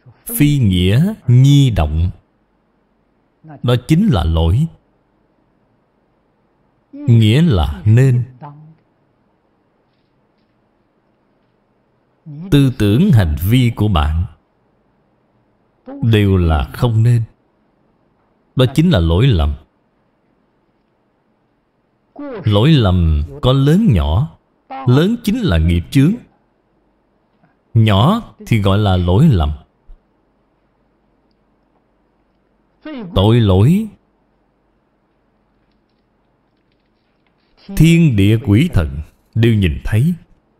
Phi nghĩa nhi động, đó chính là lỗi. Nghĩa là nên. Tư tưởng hành vi của bạn đều là không nên. Đó chính là lỗi lầm. Lỗi lầm có lớn nhỏ. Lớn chính là nghiệp chướng, nhỏ thì gọi là lỗi lầm. Tội lỗi thiên địa quỷ thần đều nhìn thấy.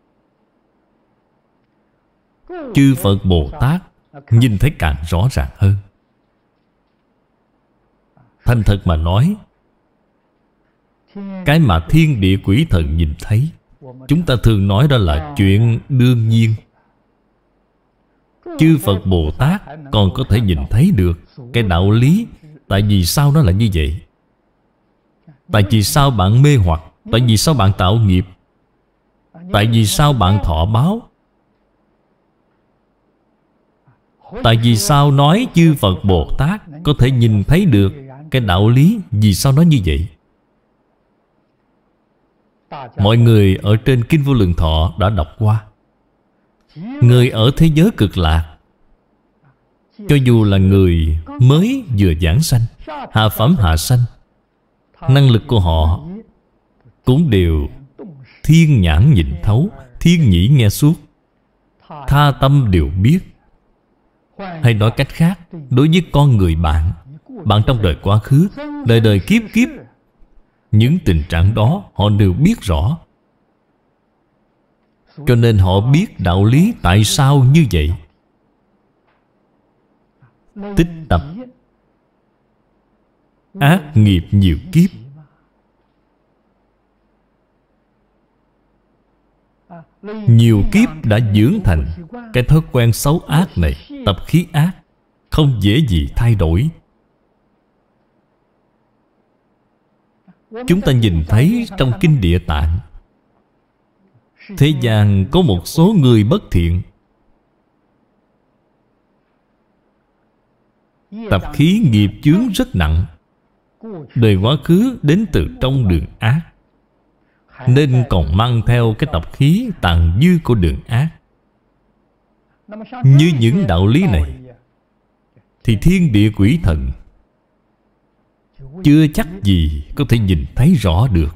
Chư Phật Bồ Tát nhìn thấy càng rõ ràng hơn. Thành thật mà nói, cái mà thiên địa quỷ thần nhìn thấy, chúng ta thường nói đó là chuyện đương nhiên. Chư Phật Bồ Tát còn có thể nhìn thấy được cái đạo lý. Tại vì sao nó là như vậy? Tại vì sao bạn mê hoặc? Tại vì sao bạn tạo nghiệp? Tại vì sao bạn thọ báo? Tại vì sao nói chư Phật Bồ Tát có thể nhìn thấy được cái đạo lý? Vì sao nói như vậy? Mọi người ở trên Kinh Vô Lượng Thọ đã đọc qua. Người ở thế giới cực lạc, cho dù là người mới vừa giảng sanh, hạ phẩm hạ sanh, năng lực của họ cũng đều thiên nhãn nhìn thấu, thiên nhĩ nghe suốt, tha tâm đều biết. Hay nói cách khác, đối với con người bạn trong đời quá khứ, đời đời kiếp kiếp, những tình trạng đó họ đều biết rõ. Cho nên họ biết đạo lý tại sao như vậy. Tích tập ác nghiệp nhiều kiếp, nhiều kiếp đã dưỡng thành cái thói quen xấu ác này, tập khí ác, không dễ gì thay đổi. Chúng ta nhìn thấy trong Kinh Địa Tạng, thế gian có một số người bất thiện, tập khí nghiệp chướng rất nặng, đời quá khứ đến từ trong đường ác, nên còn mang theo cái tập khí tàn dư của đường ác. Như những đạo lý này thì thiên địa quỷ thần chưa chắc gì có thể nhìn thấy rõ được.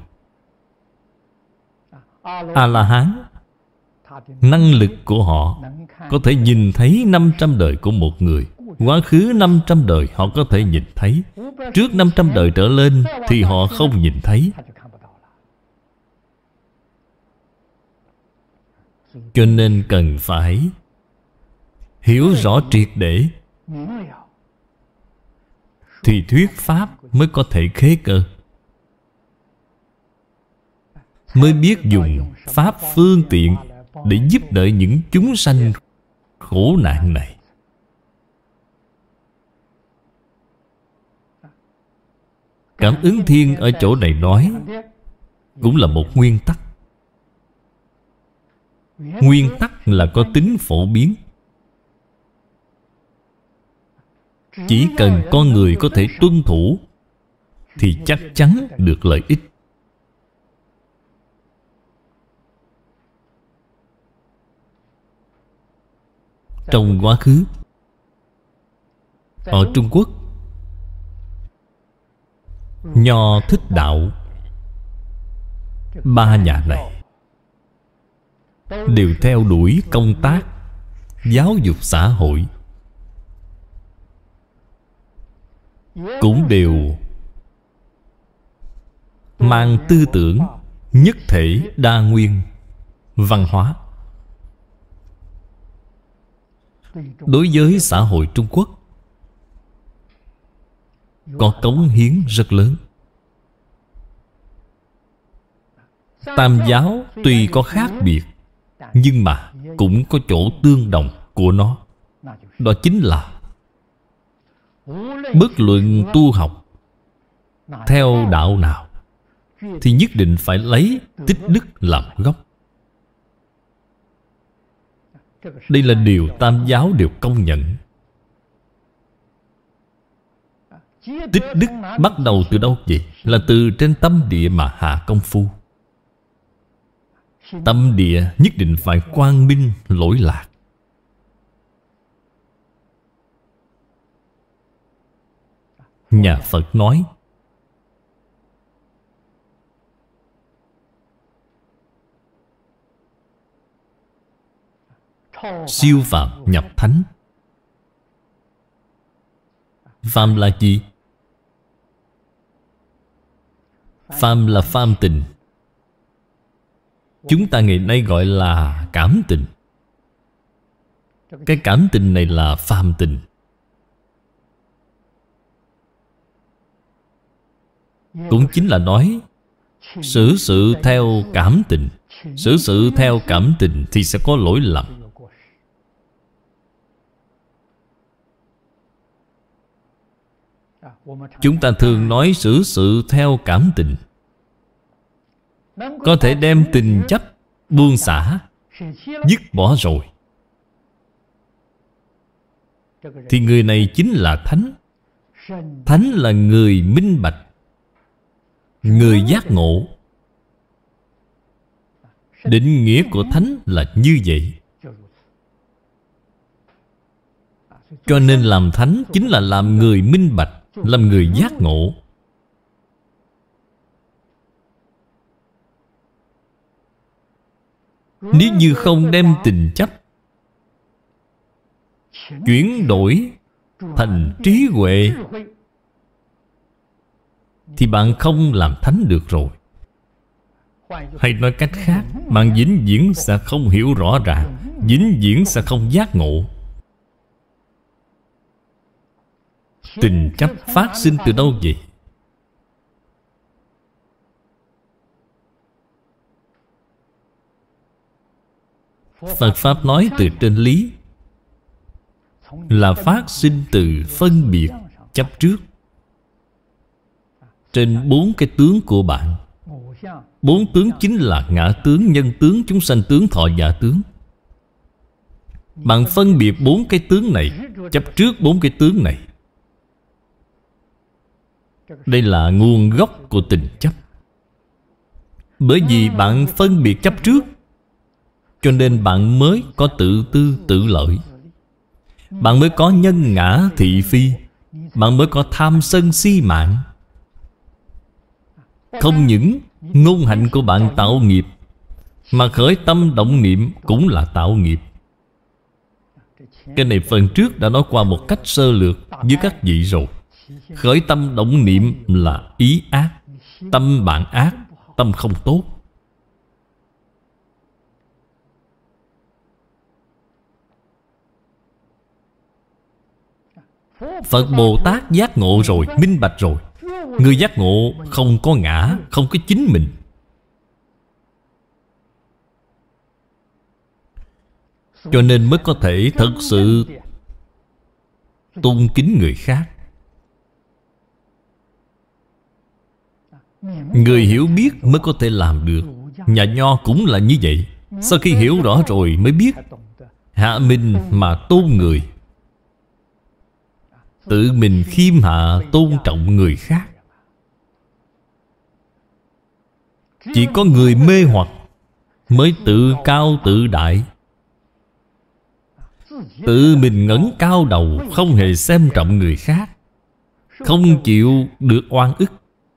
A-la-hán, năng lực của họ có thể nhìn thấy 500 đời của một người. Quá khứ 500 đời họ có thể nhìn thấy. Trước 500 đời trở lên thì họ không nhìn thấy. Cho nên cần phải hiểu rõ triệt để thì thuyết pháp mới có thể khế cơ, mới biết dùng pháp phương tiện để giúp đỡ những chúng sanh khổ nạn này. Cảm ứng thiên ở chỗ này nói cũng là một nguyên tắc. Nguyên tắc là có tính phổ biến. Chỉ cần con người có thể tuân thủ thì chắc chắn được lợi ích. Trong quá khứ, ở Trung Quốc, Nho, Thích Đạo, ba nhà này đều theo đuổi công tác giáo dục xã hội, cũng đều mang tư tưởng nhất thể đa nguyên văn hóa. Đối với xã hội Trung Quốc có cống hiến rất lớn. Tam giáo tuy có khác biệt, nhưng mà cũng có chỗ tương đồng của nó. Đó chính là bất luận tu học theo đạo nào thì nhất định phải lấy tích đức làm gốc. Đây là điều tam giáo đều công nhận. Tích đức bắt đầu từ đâu vậy? Là từ trên tâm địa mà hạ công phu. Tâm địa nhất định phải quang minh lỗi lạc. Nhà Phật nói siêu phàm nhập thánh. Phàm là gì? Phàm là phàm tình. Chúng ta ngày nay gọi là cảm tình. Cái cảm tình này là phàm tình. Cũng chính là nói xử sự theo cảm tình. Xử sự theo cảm tình thì sẽ có lỗi lầm. Chúng ta thường nói xử sự theo cảm tình, có thể đem tình chấp buông xả, dứt bỏ rồi, thì người này chính là thánh. Thánh là người minh bạch, người giác ngộ. Định nghĩa của thánh là như vậy. Cho nên làm thánh chính là làm người minh bạch, làm người giác ngộ. Nếu như không đem tình chấp chuyển đổi thành trí huệ thì bạn không làm thánh được rồi. Hay nói cách khác, bạn vĩnh viễn sẽ không hiểu rõ ràng, vĩnh viễn sẽ không giác ngộ. Tình chấp phát sinh từ đâu vậy? Phật Pháp nói từ trên lý, là phát sinh từ phân biệt chấp trước. Trên 4 cái tướng của bạn. 4 tướng chính là ngã tướng, nhân tướng, chúng sanh tướng, thọ giả tướng. Bạn phân biệt 4 cái tướng này, chấp trước 4 cái tướng này. Đây là nguồn gốc của tình chấp. Bởi vì bạn phân biệt chấp trước, cho nên bạn mới có tự tư tự lợi. Bạn mới có nhân ngã thị phi. Bạn mới có tham sân si mạng. Không những ngôn hạnh của bạn tạo nghiệp, mà khởi tâm động niệm cũng là tạo nghiệp. Cái này phần trước đã nói qua một cách sơ lược với các vị rồi. Khởi tâm động niệm là ý ác. Tâm bạn ác, tâm không tốt. Phật Bồ Tát giác ngộ rồi, minh bạch rồi. Người giác ngộ không có ngã, không có chính mình. Cho nên mới có thể thật sự tôn kính người khác. Người hiểu biết mới có thể làm được. Nhà Nho cũng là như vậy. Sau khi hiểu rõ rồi mới biết hạ mình mà tôn người, tự mình khiêm hạ tôn trọng người khác. Chỉ có người mê hoặc mới tự cao tự đại, tự mình ngẩng cao đầu, không hề xem trọng người khác, không chịu được oan ức.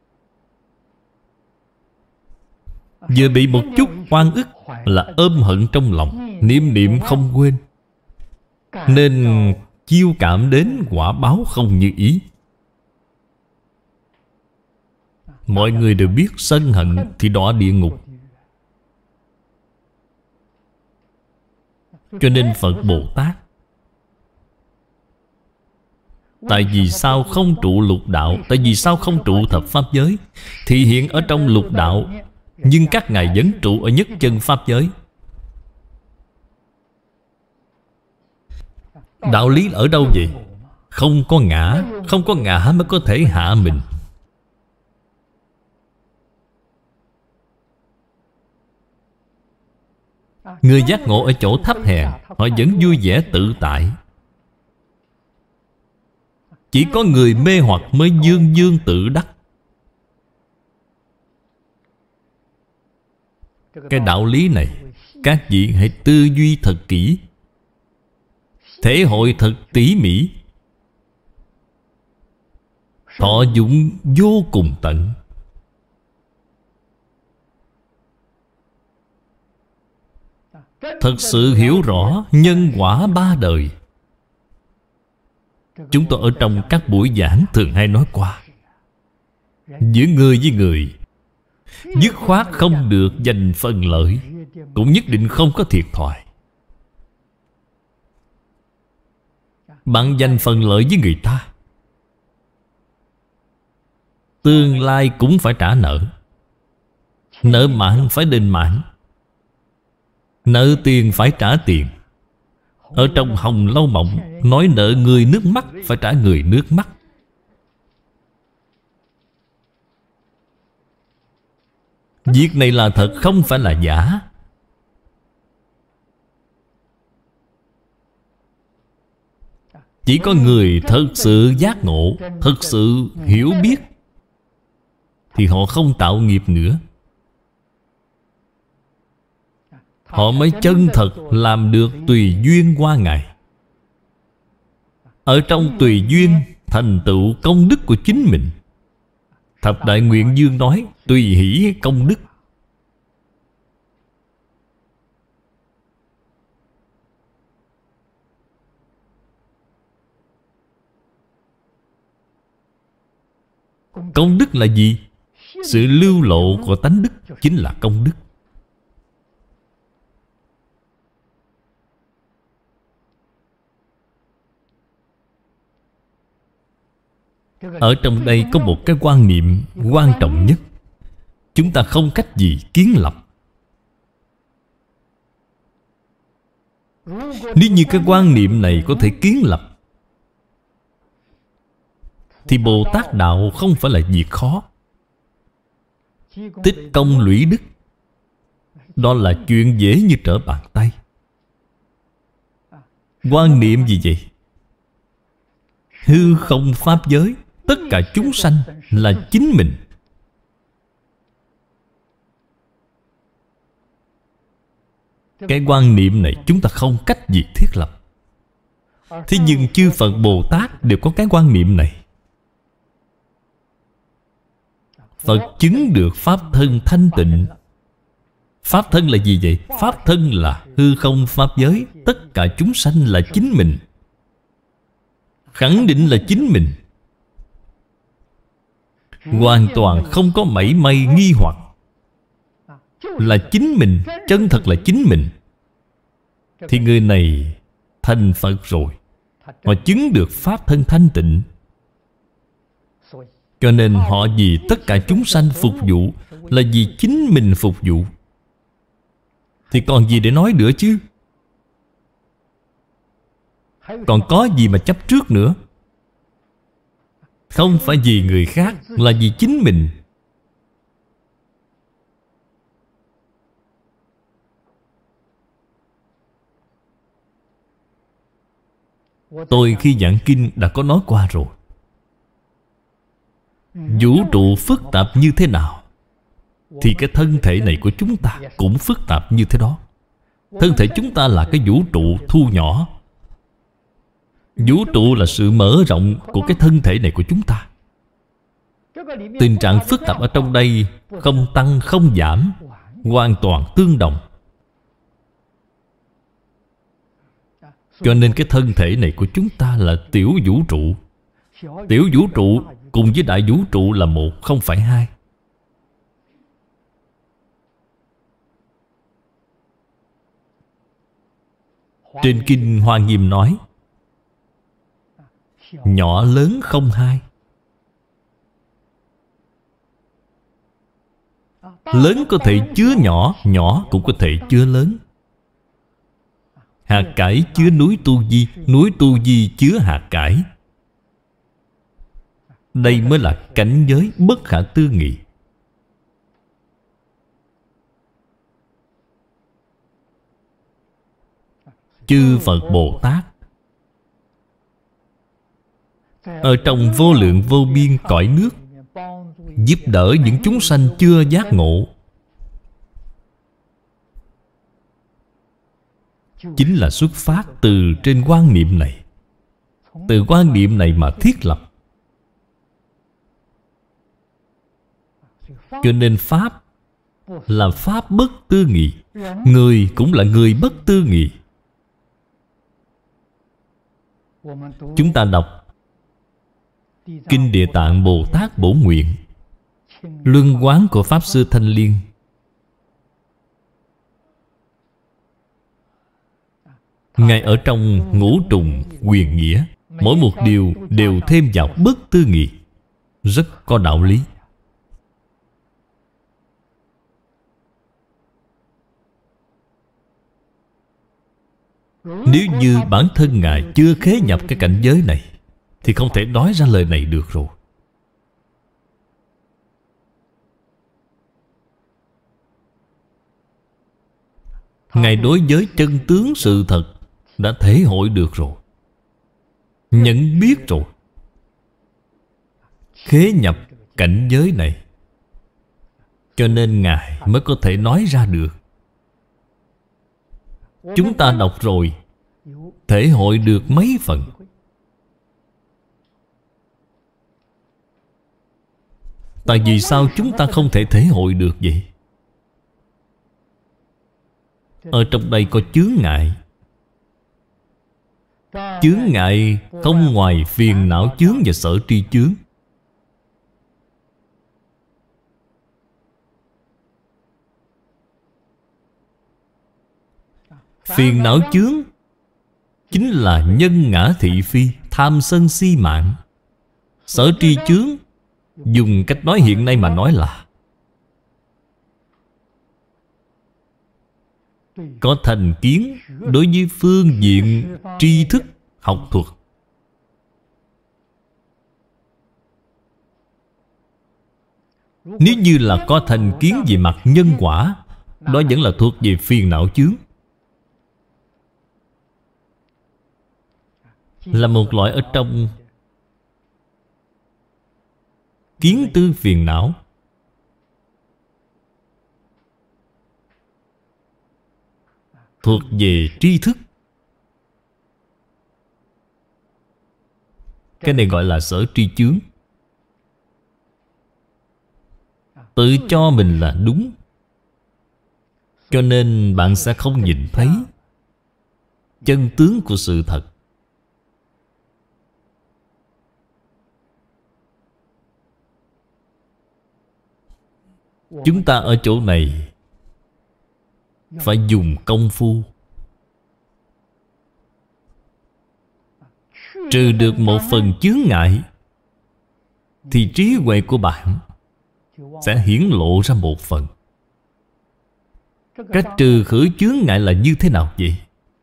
Vừa bị một chút oan ức là ôm hận trong lòng, niệm niệm không quên, nên chiêu cảm đến quả báo không như ý. Mọi người đều biết sân hận thì đọa địa ngục. Cho nên Phật Bồ Tát, tại vì sao không trụ lục đạo, tại vì sao không trụ thập pháp giới, thì hiện ở trong lục đạo, nhưng các ngài vẫn trụ ở nhất chân pháp giới. Đạo lý ở đâu vậy? Không có ngã. Không có ngã mới có thể hạ mình. Người giác ngộ ở chỗ thấp hèn, họ vẫn vui vẻ tự tại. Chỉ có người mê hoặc mới dương dương tự đắc. Cái đạo lý này các vị hãy tư duy thật kỹ, thể hội thật tỉ mỉ, thọ dụng vô cùng tận. Thật sự hiểu rõ nhân quả ba đời. Chúng tôi ở trong các buổi giảng thường hay nói qua, giữa người với người, dứt khoát không được giành phần lợi, cũng nhất định không có thiệt thòi. Bạn giành phần lợi với người ta, tương lai cũng phải trả nợ. Nợ mạng phải đền mạng, nợ tiền phải trả tiền. Ở trong Hồng Lâu Mộng nói nợ người nước mắt phải trả người nước mắt. Việc này là thật, không phải là giả. Chỉ có người thật sự giác ngộ, thật sự hiểu biết, thì họ không tạo nghiệp nữa. Họ mới chân thật làm được tùy duyên qua ngày. Ở trong tùy duyên thành tựu công đức của chính mình. Thập Đại Nguyện Dương nói tùy hỷ công đức. Công đức là gì? Sự lưu lộ của tánh đức chính là công đức. Ở trong đây có một cái quan niệm quan trọng nhất, chúng ta không cách gì kiến lập. Nếu như cái quan niệm này có thể kiến lập, thì Bồ Tát Đạo không phải là việc khó. Tích công lũy đức, đó là chuyện dễ như trở bàn tay. Quan niệm gì vậy? Hư không pháp giới, tất cả chúng sanh là chính mình. Cái quan niệm này chúng ta không cách gì thiết lập. Thế nhưng chư Phật Bồ Tát đều có cái quan niệm này. Phật chứng được Pháp thân thanh tịnh. Pháp thân là gì vậy? Pháp thân là hư không pháp giới, tất cả chúng sanh là chính mình. Khẳng định là chính mình, hoàn toàn không có mảy may nghi hoặc. Là chính mình, chân thật là chính mình, thì người này thành Phật rồi. Họ chứng được Pháp thân thanh tịnh. Cho nên họ vì tất cả chúng sanh phục vụ, là vì chính mình phục vụ. Thì còn gì để nói nữa chứ? Còn có gì mà chấp trước nữa? Không phải vì người khác, là vì chính mình. Tôi khi giảng kinh đã có nói qua rồi. Vũ trụ phức tạp như thế nào, thì cái thân thể này của chúng ta cũng phức tạp như thế đó. Thân thể chúng ta là cái vũ trụ thu nhỏ. Vũ trụ là sự mở rộng của cái thân thể này của chúng ta. Tình trạng phức tạp ở trong đây không tăng không giảm, hoàn toàn tương đồng. Cho nên cái thân thể này của chúng ta là tiểu vũ trụ. Tiểu vũ trụ cùng với đại vũ trụ là một, không phải hai. Trên Kinh Hoa Nghiêm nói nhỏ lớn không hai. Lớn có thể chứa nhỏ, nhỏ cũng có thể chứa lớn. Hạt cải chứa núi Tu Di, núi Tu Di chứa hạt cải. Đây mới là cảnh giới bất khả tư nghị. Chư Phật Bồ Tát ở trong vô lượng vô biên cõi nước, giúp đỡ những chúng sanh chưa giác ngộ, chính là xuất phát từ trên quan niệm này. Từ quan niệm này mà thiết lập. Cho nên Pháp là Pháp bất tư nghị, người cũng là người bất tư nghị. Chúng ta đọc Kinh Địa Tạng Bồ Tát Bổ Nguyện, Luân Quán của Pháp Sư Thanh Liên. Ngay ở trong ngũ trùng quyền nghĩa, mỗi một điều đều thêm vào bất tư nghị, rất có đạo lý. Nếu như bản thân Ngài chưa khế nhập cái cảnh giới này thì không thể nói ra lời này được rồi. Ngài đối với chân tướng sự thật đã thể hội được rồi, nhận biết rồi, khế nhập cảnh giới này, cho nên Ngài mới có thể nói ra được. Chúng ta đọc rồi, thể hội được mấy phần. Tại vì sao chúng ta không thể thể hội được vậy? Ở trong đây có chướng ngại. Chướng ngại không ngoài phiền não chướng và sở tri chướng. Phiền não chướng chính là nhân ngã thị phi, tham sân si mạng. Sở tri chướng, dùng cách nói hiện nay mà nói là có thành kiến đối với phương diện tri thức, học thuật. Nếu như là có thành kiến về mặt nhân quả, đó vẫn là thuộc về phiền não chướng, là một loại ở trong kiến tư phiền não. Thuộc về tri thức. Cái này gọi là sở tri chướng. Tự cho mình là đúng, cho nên bạn sẽ không nhìn thấy chân tướng của sự thật. Chúng ta ở chỗ này phải dùng công phu trừ được một phần chướng ngại, thì trí huệ của bạn sẽ hiển lộ ra một phần. Cách trừ khử chướng ngại là như thế nào vậy?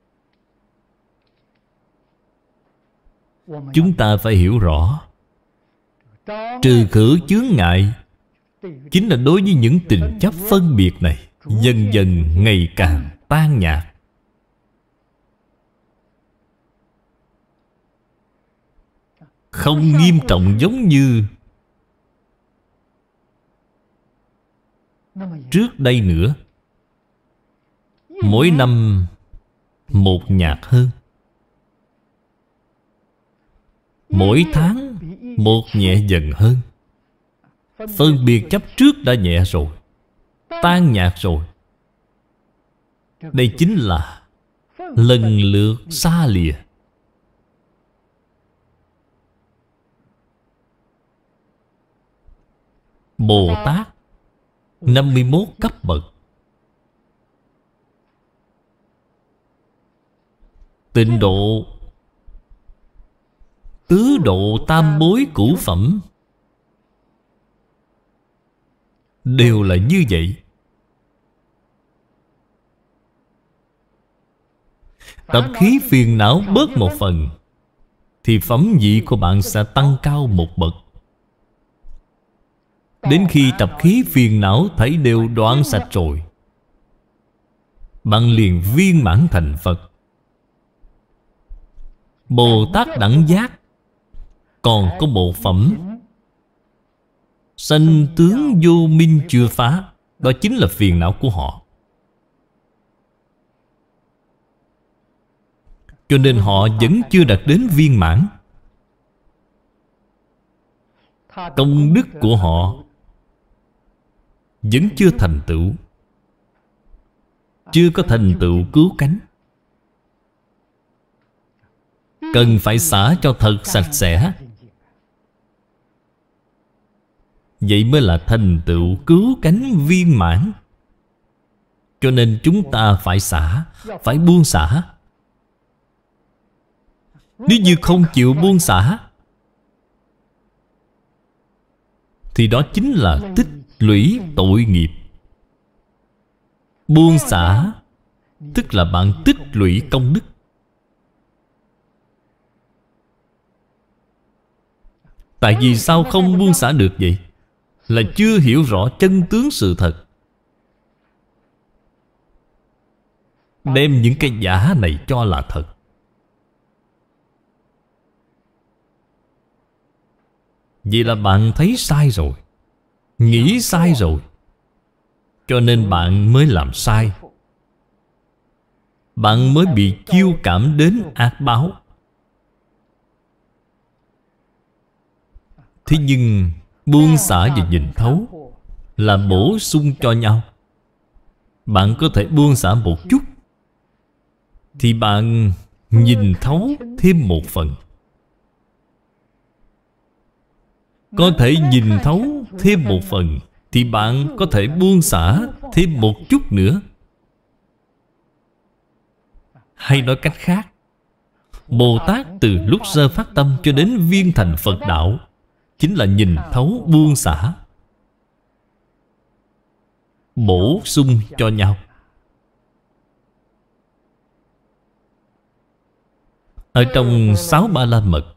Chúng ta phải hiểu rõ. Trừ khử chướng ngại chính là đối với những tình chấp phân biệt này dần dần ngày càng tan nhạt. Không nghiêm trọng giống như trước đây nữa. Mỗi năm một nhạt hơn, mỗi tháng một nhẹ dần hơn. Phân biệt chấp trước đã nhẹ rồi, tan nhạt rồi. Đây chính là lần lượt xa lìa. Bồ Tát 51 cấp bậc. Tịnh độ, tứ độ, tam bối, cửu phẩm đều là như vậy. Tập khí phiền não bớt một phần thì phẩm vị của bạn sẽ tăng cao một bậc. Đến khi tập khí phiền não thấy đều đoạn sạch rồi, bạn liền viên mãn thành Phật. Bồ Tát đẳng giác còn có bộ phẩm sanh tướng vô minh chưa phá. Đó chính là phiền não của họ. Cho nên họ vẫn chưa đạt đến viên mãn. Công đức của họ vẫn chưa thành tựu, chưa có thành tựu cứu cánh. Cần phải xả cho thật sạch sẽ, vậy mới là thành tựu cứu cánh viên mãn. Cho nên chúng ta phải xả, phải buông xả. Nếu như không chịu buông xả thì đó chính là tích lũy tội nghiệp. Buông xả tức là bạn tích lũy công đức. Tại vì sao không buông xả được vậy? Là chưa hiểu rõ chân tướng sự thật, đem những cái giả này cho là thật. Vậy là bạn thấy sai rồi, nghĩ sai rồi, cho nên bạn mới làm sai. Bạn mới bị chiêu cảm đến ác báo. Thế nhưng buông xả và nhìn thấu là bổ sung cho nhau. Bạn có thể buông xả một chút thì bạn nhìn thấu thêm một phần. Có thể nhìn thấu thêm một phần thì bạn có thể buông xả thêm một chút nữa. Hay nói cách khác, Bồ Tát từ lúc sơ phát tâm cho đến viên thành Phật đạo chính là nhìn thấu buông xả, bổ sung cho nhau. Ở trong 6 Ba La Mật,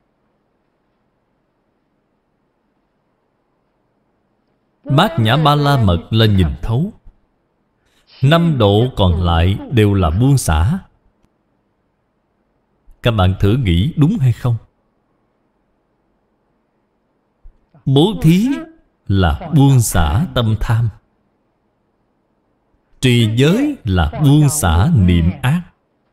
Bát Nhã Ba La Mật là nhìn thấu, 5 độ còn lại đều là buông xả. Các bạn thử nghĩ đúng hay không? Bố thí là buông xả tâm tham, trì giới là buông xả niệm ác,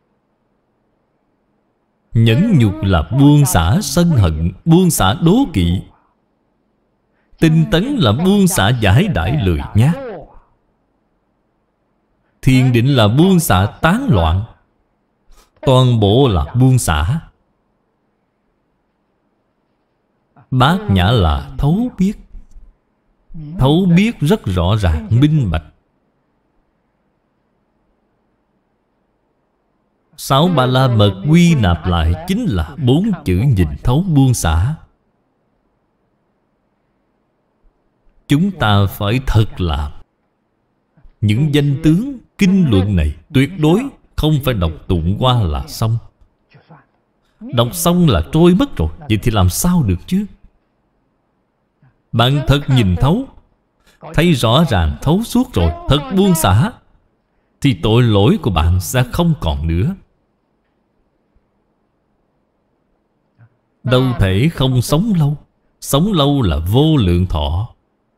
nhẫn nhục là buông xả sân hận, buông xả đố kỵ, tinh tấn là buông xả giải đãi lười nhác, thiền định là buông xả tán loạn. Toàn bộ là buông xả. Bát nhã là thấu biết. Thấu biết rất rõ ràng, minh bạch. 6 Ba La Mật quy nạp lại chính là 4 chữ nhìn thấu buông xả. Chúng ta phải thật làm. Những danh tướng kinh luận này tuyệt đối không phải đọc tụng qua là xong. Đọc xong là trôi mất rồi. Vậy thì làm sao được chứ? Bạn thật nhìn thấu, thấy rõ ràng thấu suốt rồi, thật buông xả, thì tội lỗi của bạn sẽ không còn nữa. Đâu thể không sống lâu. Sống lâu là vô lượng thọ.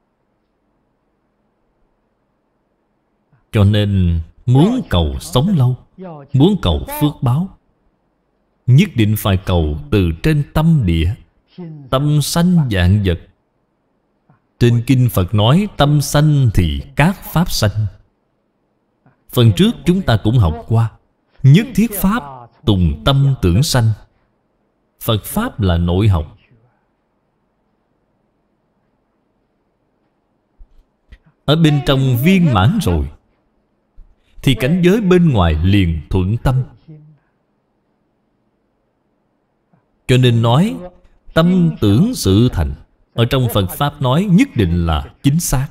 Cho nên muốn cầu sống lâu, muốn cầu phước báo, nhất định phải cầu từ trên tâm địa. Tâm sanh vạn vật. Trên kinh Phật nói tâm sanh thì các pháp sanh. Phần trước chúng ta cũng học qua. Nhất thiết pháp tùng tâm tưởng sanh. Phật Pháp là nội học. Ở bên trong viên mãn rồi thì cảnh giới bên ngoài liền thuận tâm. Cho nên nói tâm tưởng sự thành, ở trong Phật Pháp nói nhất định là chính xác.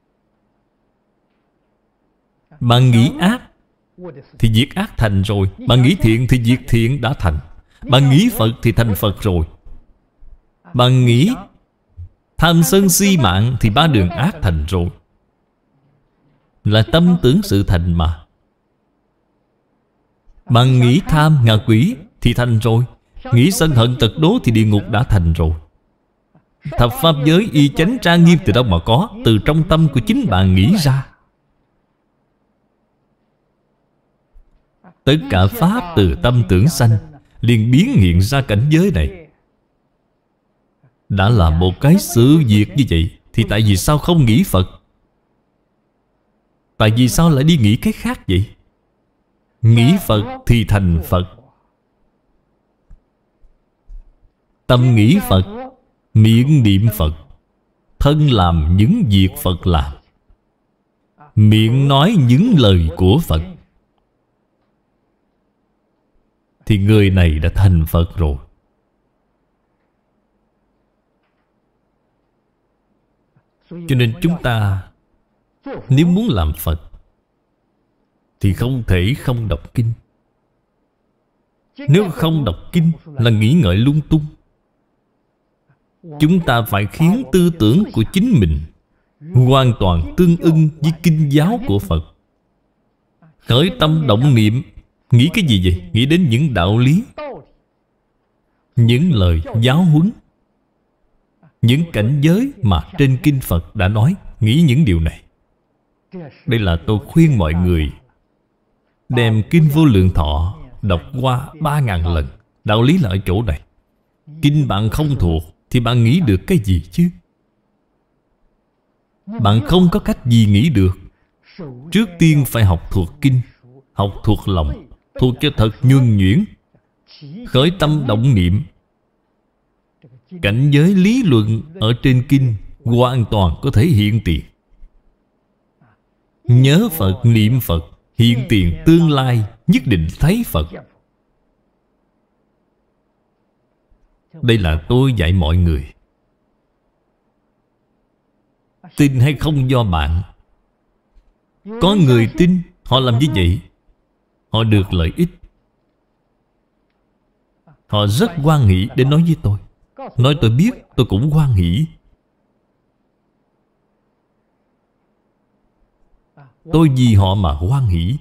Bạn nghĩ ác thì việc ác thành rồi. Bạn nghĩ thiện thì việc thiện đã thành. Bạn nghĩ Phật thì thành Phật rồi. Bạn nghĩ tham sân si mạng thì 3 đường ác thành rồi. Là tâm tưởng sự thành mà. Bạn nghĩ tham ngạ quỷ thì thành rồi. Nghĩ sân hận tật đố thì địa ngục đã thành rồi. Thập pháp giới y chánh trang nghiêm từ đâu mà có? Từ trong tâm của chính bạn nghĩ ra. Tất cả pháp từ tâm tưởng sanh, liền biến hiện ra cảnh giới này. Đã là một cái sự việc như vậy, thì tại vì sao không nghĩ Phật? Tại vì sao lại đi nghĩ cái khác vậy? Nghĩ Phật thì thành Phật. Tâm nghĩ Phật, miệng niệm Phật, thân làm những việc Phật làm, miệng nói những lời của Phật, thì người này đã thành Phật rồi. Cho nên chúng ta nếu muốn làm Phật thì không thể không đọc kinh. Nếu không đọc kinh là nghĩ ngợi lung tung. Chúng ta phải khiến tư tưởng của chính mình hoàn toàn tương ưng với kinh giáo của Phật. Khởi tâm động niệm, nghĩ cái gì vậy? Nghĩ đến những đạo lý, những lời giáo huấn, những cảnh giới mà trên kinh Phật đã nói. Nghĩ những điều này. Đây là tôi khuyên mọi người đem Kinh Vô Lượng Thọ đọc qua 3.000 lần. Đạo lý là ở chỗ này. Kinh bạn không thuộc thì bạn nghĩ được cái gì chứ? Bạn không có cách gì nghĩ được. Trước tiên phải học thuộc kinh, học thuộc lòng, thuộc cho thật nhuần nhuyễn. Khởi tâm động niệm, cảnh giới lý luận ở trên kinh hoàn toàn có thể hiện tiền. Nhớ Phật, niệm Phật, hiện tiền tương lai nhất định thấy Phật. Đây là tôi dạy mọi người. Tin hay không do bạn. Có người tin, họ làm như vậy, họ được lợi ích. Họ rất hoan hỷ để nói với tôi. Nói tôi biết, tôi cũng hoan hỷ. Tôi vì họ mà hoan hỷ.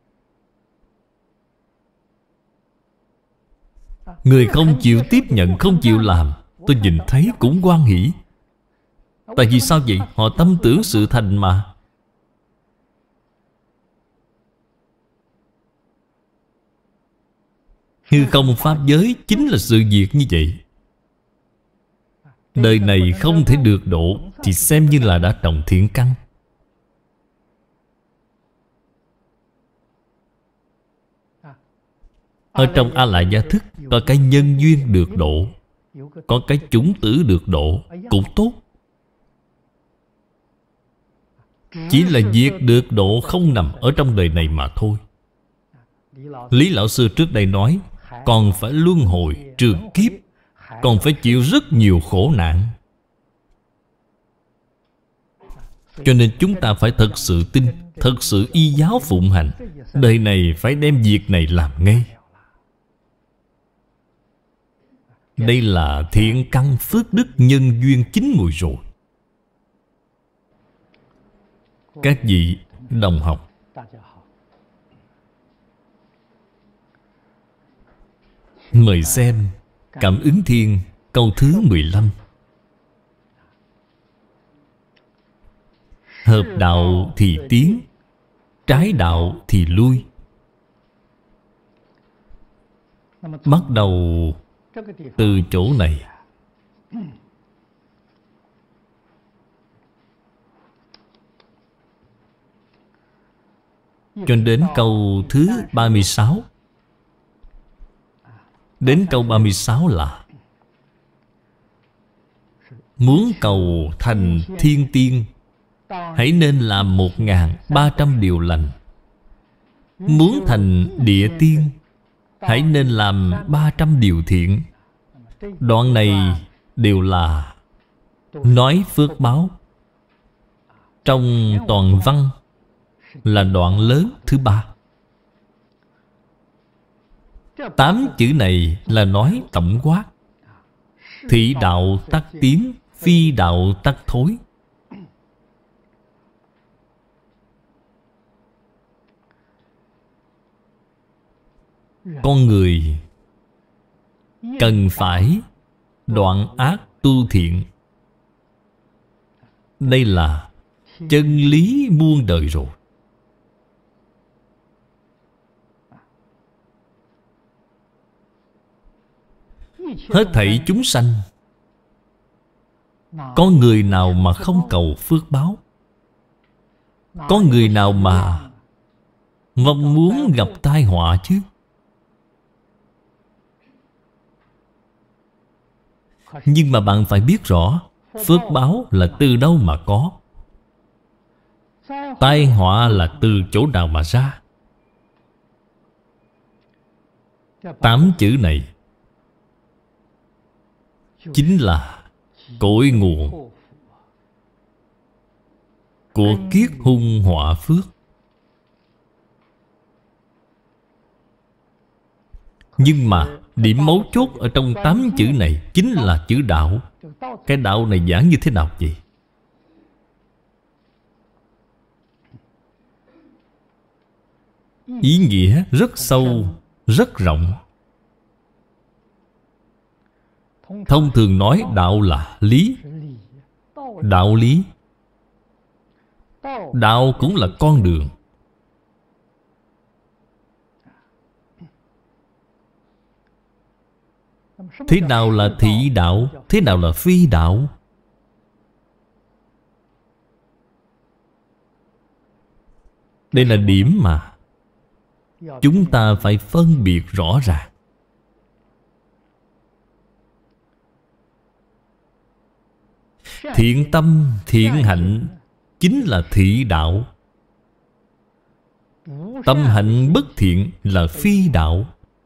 Người không chịu tiếp nhận, không chịu làm, tôi nhìn thấy cũng hoan hỷ. Tại vì sao vậy? Họ tâm tưởng sự thành mà. Hư không pháp giới chính là sự việc như vậy. Đời này không thể được độ thì xem như là đã trồng thiện căn. Ở trong A Lại Gia Thức có cái nhân duyên được độ, có cái chủng tử được độ, cũng tốt. Chỉ là việc được độ không nằm ở trong đời này mà thôi. Lý Lão Sư trước đây nói, còn phải luân hồi trường kiếp, còn phải chịu rất nhiều khổ nạn. Cho nên chúng ta phải thật sự tin, thật sự y giáo phụng hành. Đời này phải đem việc này làm ngay. Đây là thiện căn phước đức nhân duyên chín mùi rồi. Các vị đồng học, mời xem Cảm ứng thiên câu thứ 15. Hợp đạo thì tiến, trái đạo thì lui. Bắt đầu từ chỗ này. Cho đến câu thứ 36. Đến câu 36 là muốn cầu thành thiên tiên, hãy nên làm 1.300 điều lành. Muốn thành địa tiên, hãy nên làm 300 điều thiện. Đoạn này đều là nói phước báo. Trong toàn văn là đoạn lớn thứ 3. 8 chữ này là nói tổng quát. Thị đạo tắc tiến, phi đạo tắc thối. Con người cần phải đoạn ác tu thiện. Đây là chân lý muôn đời rồi. Hết thảy chúng sanh, có người nào mà không cầu phước báo? Có người nào mà mong muốn gặp tai họa chứ? Nhưng mà bạn phải biết rõ, phước báo là từ đâu mà có, tai họa là từ chỗ nào mà ra. 8 chữ này chính là cội nguồn của kiết hung họa phước. Nhưng mà điểm mấu chốt ở trong 8 chữ này chính là chữ đạo. Cái đạo này giảng như thế nào vậy? Ý nghĩa rất sâu, rất rộng. Thông thường nói đạo là lý, đạo lý. Đạo cũng là con đường. Thế nào là thị đạo? Thế nào là phi đạo? Đây là điểm mà chúng ta phải phân biệt rõ ràng. Thiện tâm, thiện hạnh chính là thị đạo. Tâm hạnh bất thiện là phi đạo.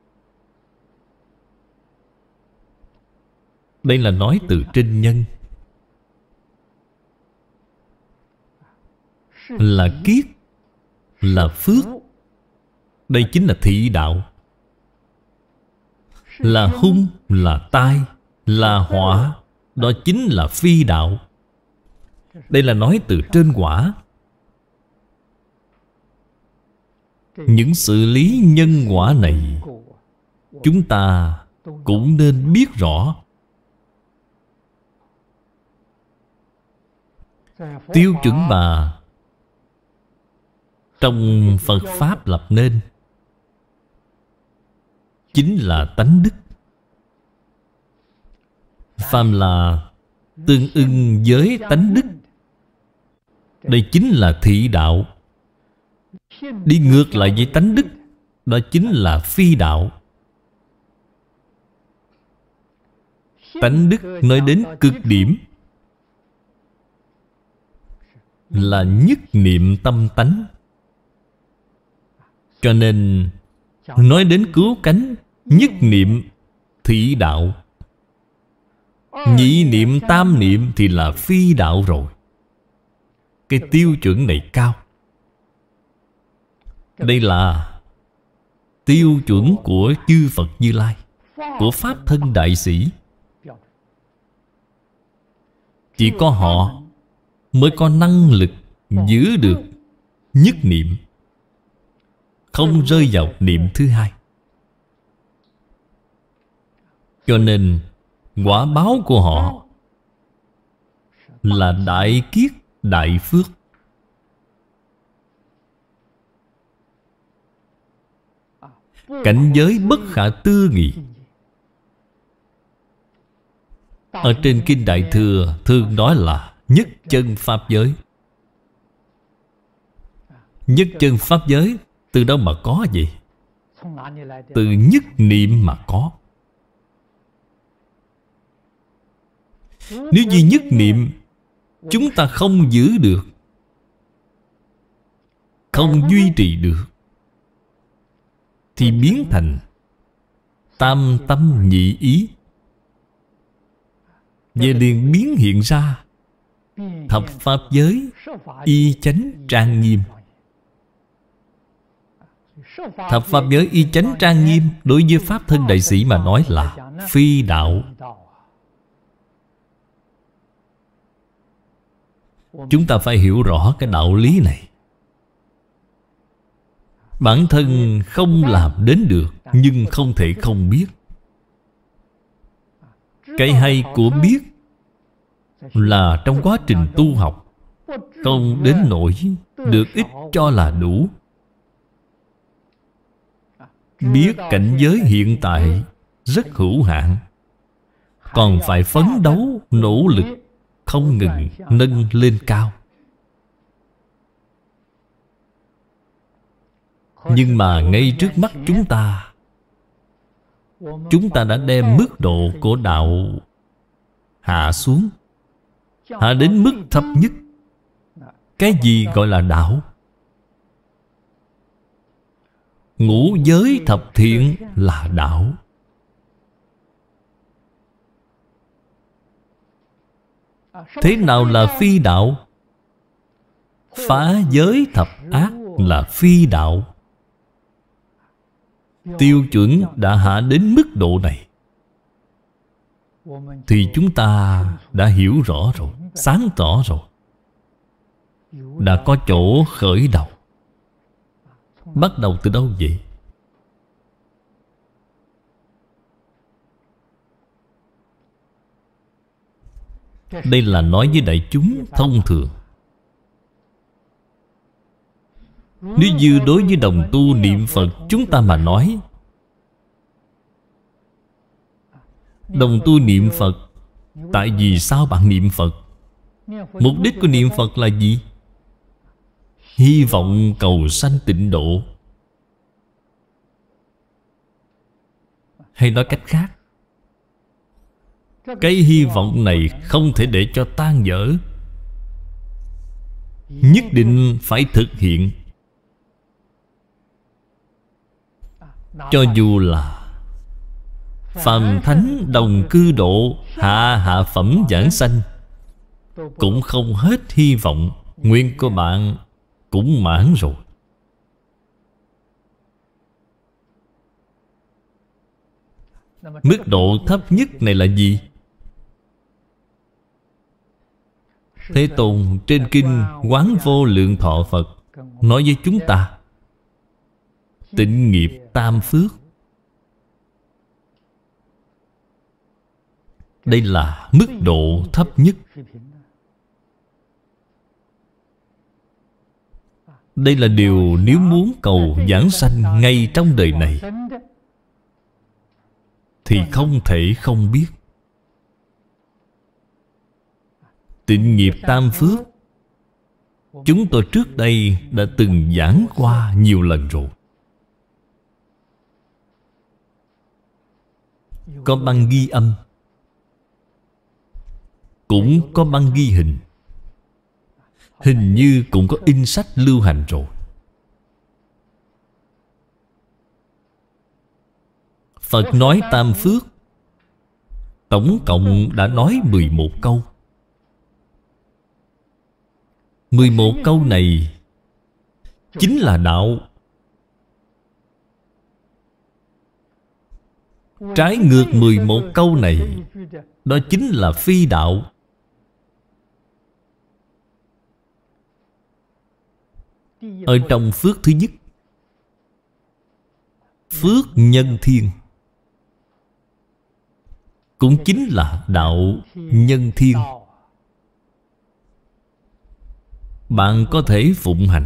Đây là nói từ trên nhân, là kiết, là phước. Đây chính là thị đạo. Là hung, là tai, là họa, đó chính là phi đạo. Đây là nói từ trên quả. Những xử lý nhân quả này chúng ta cũng nên biết rõ. Tiêu chuẩn mà trong Phật Pháp lập nên chính là tánh đức. Phàm là tương ưng với tánh đức, đây chính là thị đạo. Đi ngược lại với tánh đức, đó chính là phi đạo. Tánh đức nói đến cực điểm là nhất niệm tâm tánh. Cho nên nói đến cứu cánh, nhất niệm thị đạo. Nhị niệm, tam niệm thì là phi đạo rồi. Cái tiêu chuẩn này cao. Đây là tiêu chuẩn của chư Phật Như Lai, của Pháp Thân Đại Sĩ. Chỉ có họ mới có năng lực giữ được nhất niệm, không rơi vào niệm thứ hai. Cho nên quả báo của họ là đại kiết, đại phước. Cảnh giới bất khả tư nghị. Ở trên Kinh Đại Thừa thường nói là nhất chân Pháp giới. Nhất chân Pháp giới từ đâu mà có vậy? Từ nhất niệm mà có. Nếu như nhất niệm chúng ta không giữ được, không duy trì được, thì biến thành tam tâm nhị ý. Về liền biến hiện ra thập pháp giới y chánh trang nghiêm. Thập pháp giới y chánh trang nghiêm đối với Pháp Thân Đại Sĩ mà nói là phi đạo. Chúng ta phải hiểu rõ cái đạo lý này. Bản thân không làm đến được, nhưng không thể không biết. Cái hay của biết là trong quá trình tu học, không đến nỗi được ít cho là đủ. Biết cảnh giới hiện tại rất hữu hạn, còn phải phấn đấu, nỗ lực, không ngừng nâng lên cao. Nhưng mà ngay trước mắt chúng ta đã đem mức độ của đạo hạ xuống, hạ đến mức thấp nhất. Cái gì gọi là đạo? Ngũ giới thập thiện là đạo. Thế nào là phi đạo? Phá giới thập ác là phi đạo. Tiêu chuẩn đã hạ đến mức độ này thì chúng ta đã hiểu rõ rồi, sáng tỏ rồi, đã có chỗ khởi đầu. Bắt đầu từ đâu vậy? Đây là nói với đại chúng thông thường. Nếu như đối với đồng tu niệm Phật chúng ta mà nói, đồng tu niệm Phật, tại vì sao bạn niệm Phật? Mục đích của niệm Phật là gì? Hy vọng cầu sanh tịnh độ. Hay nói cách khác, cái hy vọng này không thể để cho tan vỡ, nhất định phải thực hiện. Cho dù là phàm thánh đồng cư độ, hạ phẩm giảng sanh, cũng không hết hy vọng. Nguyện của bạn cũng mãn rồi. Mức độ thấp nhất này là gì? Thế Tôn trên kinh Quán Vô Lượng Thọ Phật nói với chúng ta, tịnh nghiệp tam phước. Đây là mức độ thấp nhất. Đây là điều nếu muốn cầu giảng sanh ngay trong đời này thì không thể không biết. Tịnh nghiệp tam phước, chúng tôi trước đây đã từng giảng qua nhiều lần rồi. Có băng ghi âm, cũng có băng ghi hình. Hình như cũng có in sách lưu hành rồi. Phật nói tam phước, tổng cộng đã nói 11 câu. 11 câu này chính là đạo. Trái ngược 11 câu này, đó chính là phi đạo. Ở trong phước thứ nhất, phước nhân thiên, cũng chính là đạo nhân thiên. Bạn có thể phụng hành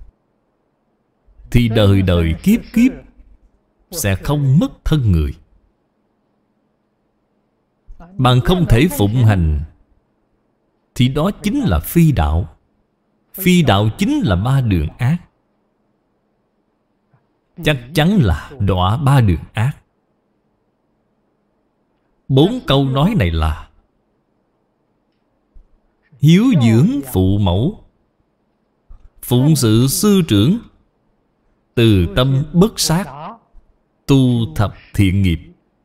thì đời đời kiếp kiếp sẽ không mất thân người. Bạn không thể phụng hành thì đó chính là phi đạo. Phi đạo chính là ba đường ác. Chắc chắn là đọa ba đường ác. 4 câu nói này là hiếu dưỡng phụ mẫu, phụng sự sư trưởng, từ tâm bất sát, tu thập thiện nghiệp.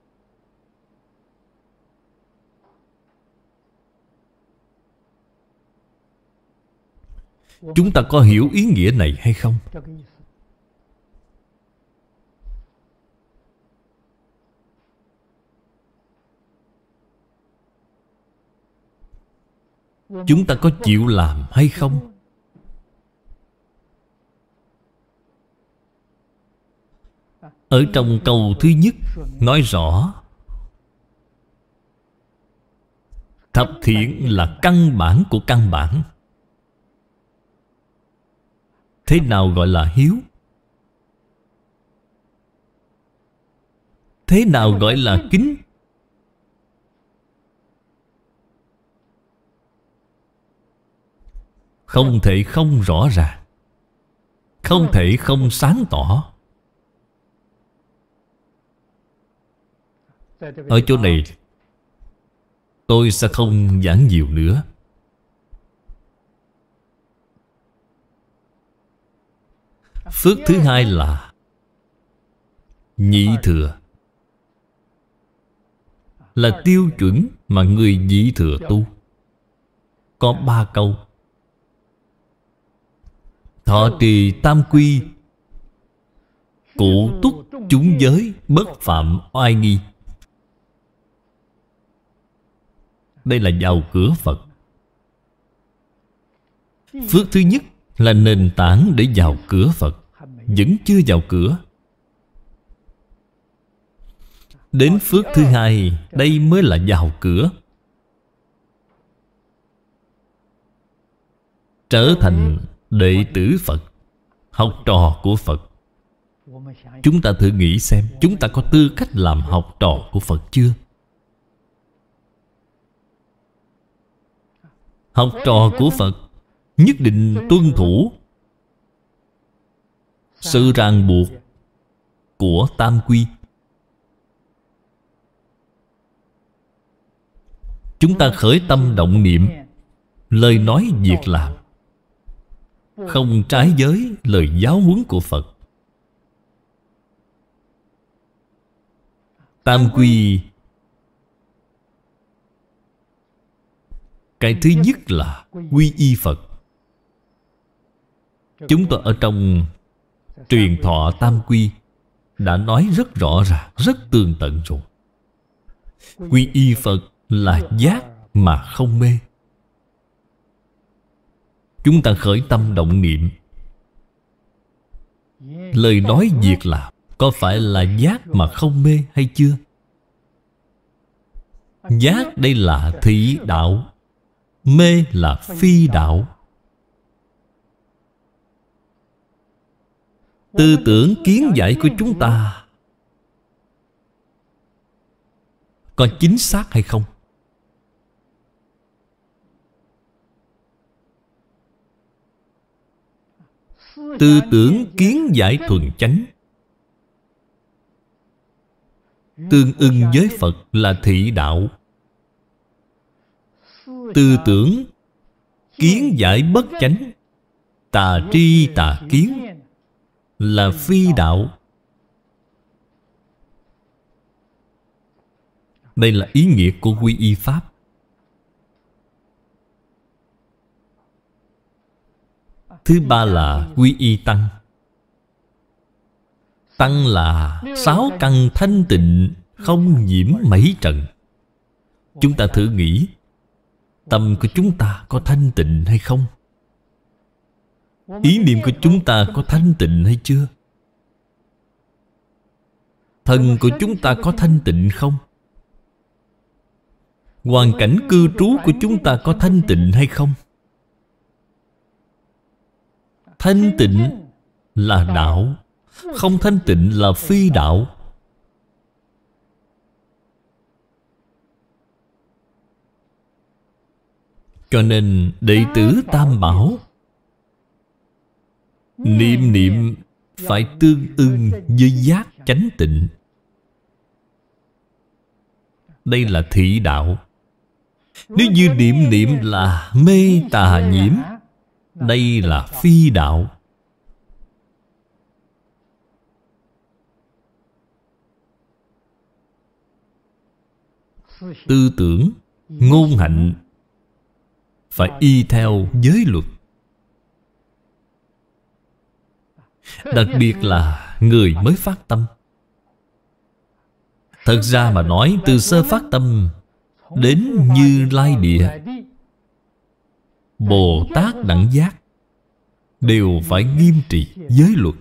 Chúng ta có hiểu ý nghĩa này hay không? Chúng ta có chịu làm hay không? Ở trong câu thứ nhất nói rõ Thập thiện là căn bản của căn bản. Thế nào gọi là hiếu? Thế nào gọi là kính? Không thể không rõ ràng, không thể không sáng tỏ. Ở chỗ này tôi sẽ không giảng nhiều nữa. Phước thứ hai là nhị thừa, là tiêu chuẩn mà người nhị thừa tu. Có 3 câu: thọ trì tam quy, cụ túc chúng giới, bất phạm oai nghi. Đây là vào cửa Phật. Phước thứ nhất là nền tảng để vào cửa Phật, vẫn chưa vào cửa. Đến phước thứ hai, đây mới là vào cửa. Trở thành đệ tử Phật, học trò của Phật. Chúng ta thử nghĩ xem, chúng ta có tư cách làm học trò của Phật chưa? Học trò của Phật nhất định tuân thủ sự ràng buộc của tam quy. Chúng ta khởi tâm động niệm, lời nói việc làm không trái với lời giáo huấn của Phật. Tam quy, cái thứ nhất là quy y Phật. Chúng tôi ở trong truyền thọ tam quy đã nói rất rõ ràng, rất tường tận rồi. Quy y Phật là giác mà không mê. Chúng ta khởi tâm động niệm, lời nói việc làm có phải là giác mà không mê hay chưa? Giác đây là thị đạo, mê là phi đạo. Tư tưởng kiến giải của chúng ta có chính xác hay không? Tư tưởng kiến giải thuần chánh tương ưng với Phật là thị đạo. Tư tưởng kiến giải bất chánh, tà tri tà kiến là phi đạo. Đây là ý nghĩa của quy y Pháp. Thứ ba là quy y Tăng. Tăng là 6 căn thanh tịnh, không nhiễm mấy trần. Chúng ta thử nghĩ, tâm của chúng ta có thanh tịnh hay không? Ý niệm của chúng ta có thanh tịnh hay chưa? Thân của chúng ta có thanh tịnh không? Hoàn cảnh cư trú của chúng ta có thanh tịnh hay không? Thanh tịnh là đạo, không thanh tịnh là phi đạo. Cho nên đệ tử Tam Bảo niệm niệm phải tương ưng với giác chánh tịnh. Đây là thị đạo. Nếu như niệm niệm là mê tà nhiễm, đây là phi đạo. Tư tưởng, ngôn hạnh phải y theo giới luật. Đặc biệt là người mới phát tâm. Thật ra mà nói, từ sơ phát tâm đến Như Lai Địa, Bồ Tát Đẳng Giác đều phải nghiêm trì giới luật.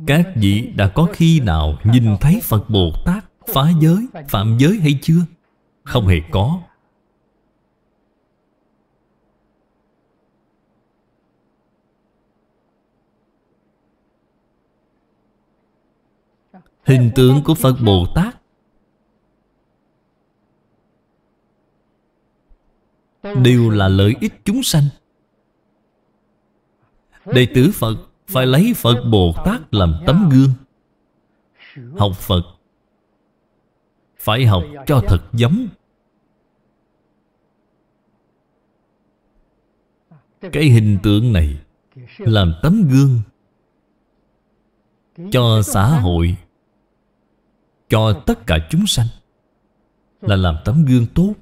Các vị đã có khi nào nhìn thấy Phật Bồ Tát phá giới, phạm giới hay chưa? Không hề có. Hình tượng của Phật Bồ Tát đều là lợi ích chúng sanh. Đệ tử Phật phải lấy Phật Bồ Tát làm tấm gương. Học Phật phải học cho thật giống. Cái hình tượng này làm tấm gương cho xã hội, cho tất cả chúng sanh, là làm tấm gương tốt.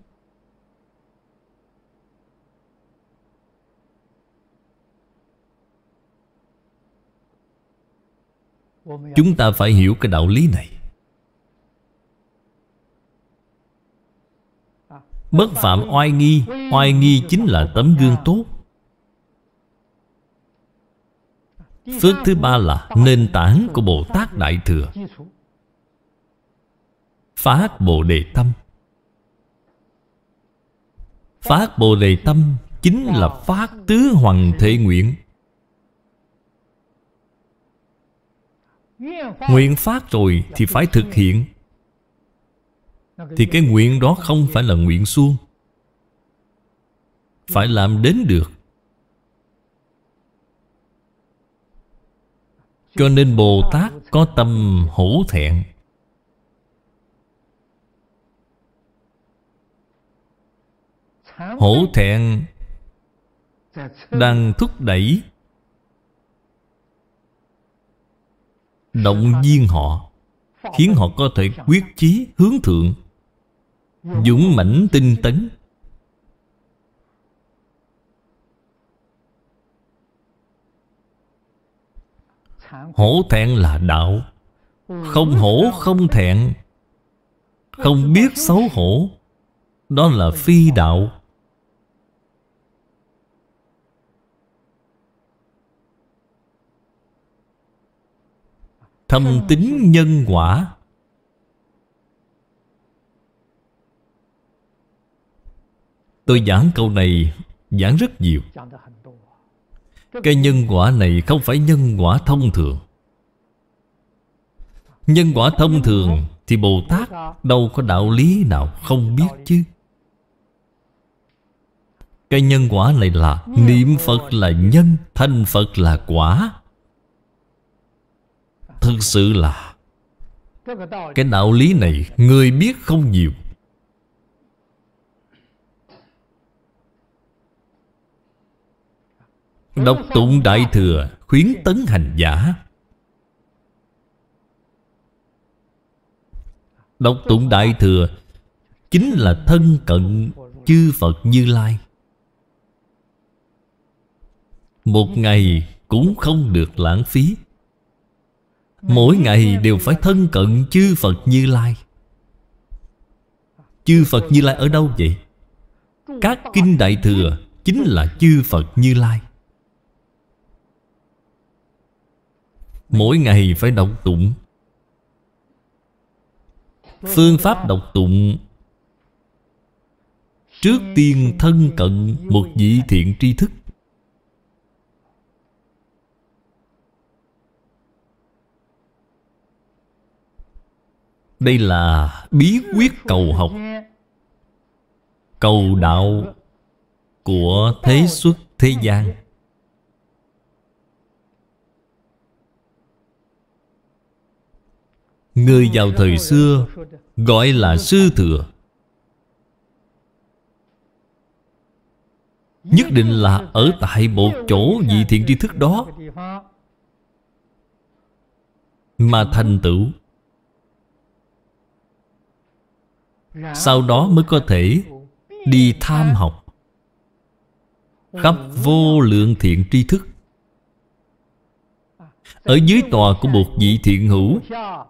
Chúng ta phải hiểu cái đạo lý này. Bất phạm oai nghi. Oai nghi chính là tấm gương tốt. Phước thứ ba là nền tảng của Bồ Tát Đại Thừa. Phát Bồ Đề Tâm. Phát Bồ Đề Tâm chính là phát tứ hoằng thệ nguyện. Nguyện phát rồi thì phải thực hiện. Thì cái nguyện đó không phải là nguyện suông, phải làm đến được. Cho nên Bồ Tát có tâm hổ thẹn. Hổ thẹn đang thúc đẩy, động viên họ, khiến họ có thể quyết chí hướng thượng, dũng mãnh tinh tấn. Hổ thẹn là đạo. Không hổ không thẹn, không biết xấu hổ, đó là phi đạo. Thâm tín nhân quả. Tôi giảng câu này giảng rất nhiều. Cái nhân quả này không phải nhân quả thông thường. Nhân quả thông thường thì Bồ Tát đâu có đạo lý nào không biết chứ. Cái nhân quả này là niệm Phật là nhân, thành Phật là quả. Thực sự là cái đạo lý này người biết không nhiều. Đọc tụng Đại Thừa khuyến tấn hành giả. Đọc tụng Đại Thừa chính là thân cận chư Phật Như Lai. Một ngày cũng không được lãng phí. Mỗi ngày đều phải thân cận chư Phật Như Lai. Chư Phật Như Lai ở đâu vậy? Các kinh Đại Thừa chính là chư Phật Như Lai. Mỗi ngày phải đọc tụng. Phương pháp đọc tụng, trước tiên thân cận một vị thiện tri thức. Đây là bí quyết cầu học, cầu đạo của thế xuất thế gian. Người vào thời xưa gọi là sư thừa, nhất định là ở tại một chỗ vị thiện tri thức đó mà thành tựu. Sau đó mới có thể đi tham học khắp vô lượng thiện tri thức. Ở dưới tòa của một vị thiện hữu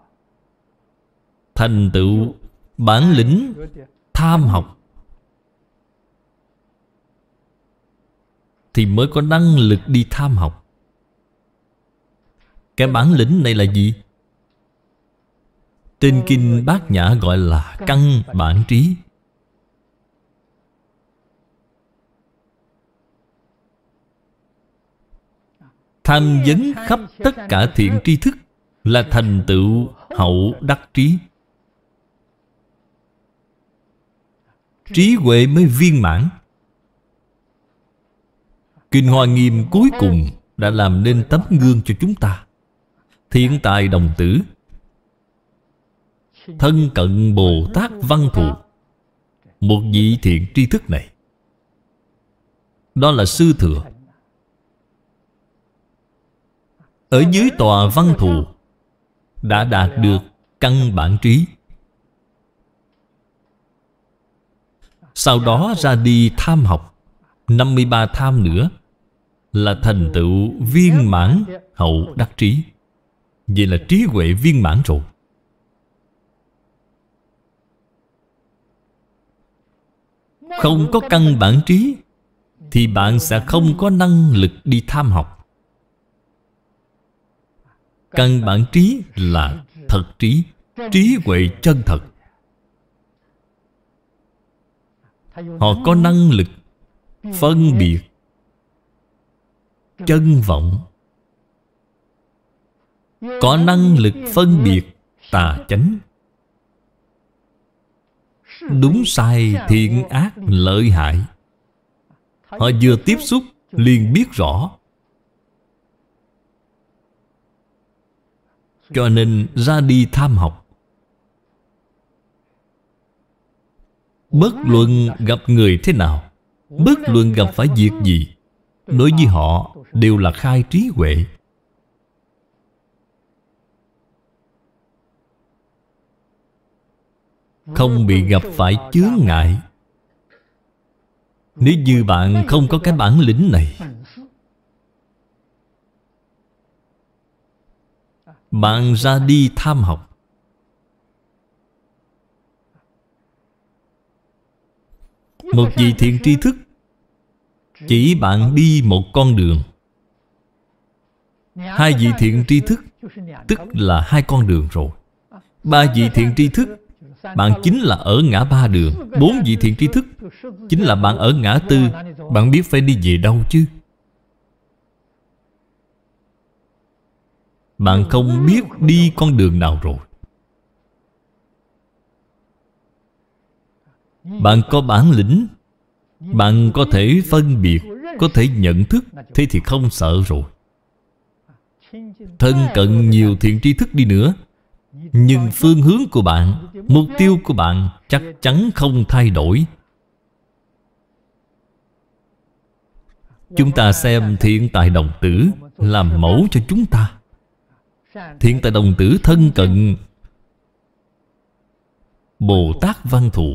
thành tựu bản lĩnh tham học thì mới có năng lực đi tham học. Cái bản lĩnh này là gì? Trên kinh Bát Nhã gọi là căn bản trí. Tham vấn khắp tất cả thiện tri thức là thành tựu hậu đắc trí. Trí huệ mới viên mãn. Kinh Hoa Nghiêm cuối cùng đã làm nên tấm gương cho chúng ta. Thiện tài đồng tử, thân cận Bồ Tát Văn Thù, một vị thiện tri thức này, đó là sư thừa. Ở dưới tòa Văn Thù đã đạt được căn bản trí. Sau đó ra đi tham học 53 tham nữa, là thành tựu viên mãn hậu đắc trí. Vậy là trí huệ viên mãn rồi. Không có căn bản trí thì bạn sẽ không có năng lực đi tham học. Căn bản trí là thật trí, trí huệ chân thật. Họ có năng lực phân biệt chân vọng, có năng lực phân biệt tà chánh, đúng sai, thiện ác, lợi hại. Họ vừa tiếp xúc liền biết rõ. Cho nên ra đi tham học. Bất luận gặp người thế nào, bất luận gặp phải việc gì, đối với họ đều là khai trí huệ. Không bị gặp phải chướng ngại. Nếu như bạn không có cái bản lĩnh này, bạn ra đi tham học, một vị thiện tri thức chỉ bạn đi một con đường. Hai vị thiện tri thức tức là hai con đường rồi. Ba vị thiện tri thức, bạn chính là ở ngã ba đường. Bốn vị thiện tri thức chính là bạn ở ngã tư. Bạn biết phải đi về đâu chứ? Bạn không biết đi con đường nào rồi. Bạn có bản lĩnh, bạn có thể phân biệt, có thể nhận thức, thế thì không sợ rồi. Thân cận nhiều thiện tri thức đi nữa, nhưng phương hướng của bạn, mục tiêu của bạn chắc chắn không thay đổi. Chúng ta xem thiện tài đồng tử làm mẫu cho chúng ta. Thiện tài đồng tử thân cận Bồ Tát Văn Thù.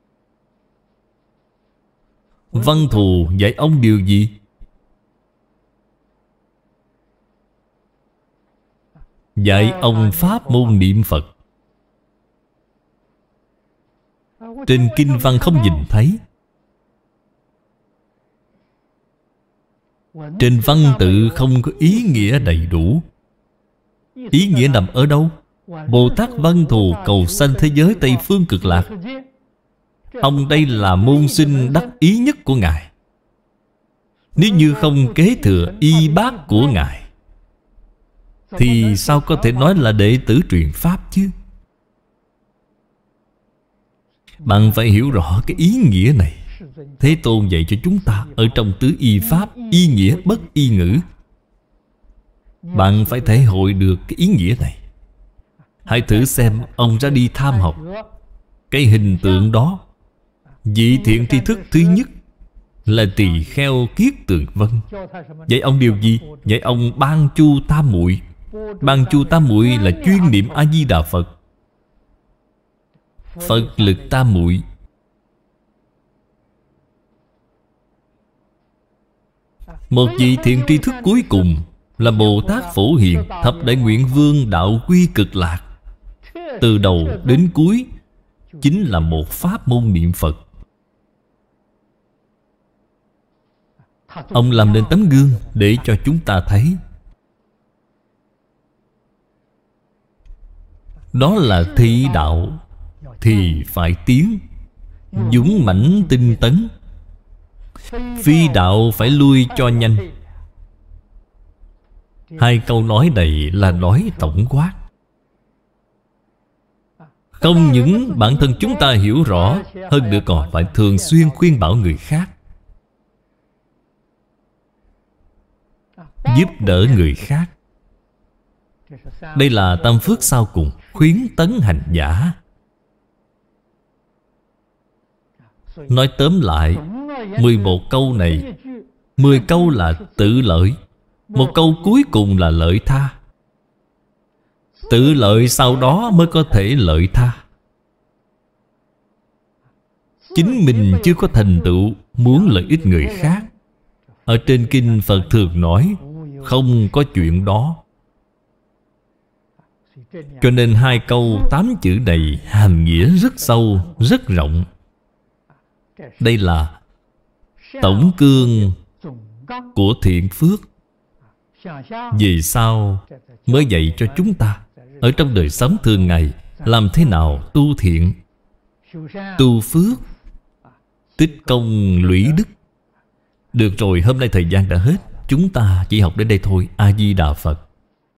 Văn Thù dạy ông điều gì? Dạy ông pháp môn niệm Phật. Trên kinh văn không nhìn thấy. Trên văn tự không có ý nghĩa đầy đủ. Ý nghĩa nằm ở đâu? Bồ Tát Văn Thù cầu sanh thế giới Tây Phương Cực Lạc. Ông đây là môn sinh đắc ý nhất của Ngài. Nếu như không kế thừa y bát của Ngài thì sao có thể nói là đệ tử truyền Pháp chứ? Bạn phải hiểu rõ cái ý nghĩa này. Thế Tôn dạy cho chúng ta ở trong tứ y Pháp, y nghĩa bất y ngữ. Bạn phải thể hội được cái ý nghĩa này. Hãy thử xem ông ra đi tham học, cái hình tượng đó. Vị thiện tri thức thứ nhất là tỳ kheo Kiết Tường Vân. Dạy ông điều gì? Dạy ông ban chu tam muội. Ban chu tam muội là chuyên niệm A Di Đà Phật. Phật lực tam muội. Một vị thiện tri thức cuối cùng là Bồ Tát Phổ Hiền, thập đại nguyện vương đạo quy cực lạc. Từ đầu đến cuối chính là một pháp môn niệm Phật. Ông làm nên tấm gương để cho chúng ta thấy. Đó là thị đạo thì phải tiến, dũng mãnh tinh tấn. Phi đạo phải lui cho nhanh. Hai câu nói này là nói tổng quát. Không những bản thân chúng ta hiểu rõ, hơn nữa còn phải thường xuyên khuyên bảo người khác, giúp đỡ người khác. Đây là tam phước sau cùng, khuyến tấn hành giả. Nói tóm lại, 11 câu này, 10 câu là tự lợi, một câu cuối cùng là lợi tha. Tự lợi sau đó mới có thể lợi tha. Chính mình chưa có thành tựu, muốn lợi ích người khác. Ở trên kinh Phật thường nói, không có chuyện đó. Cho nên hai câu 8 chữ này hàm nghĩa rất sâu, rất rộng. Đây là tổng cương của thiện phước. Vì sao mới dạy cho chúng ta ở trong đời sống thường ngày làm thế nào tu thiện, tu phước, tích công lũy đức. Được rồi, hôm nay thời gian đã hết, chúng ta chỉ học đến đây thôi. A Di Đà Phật.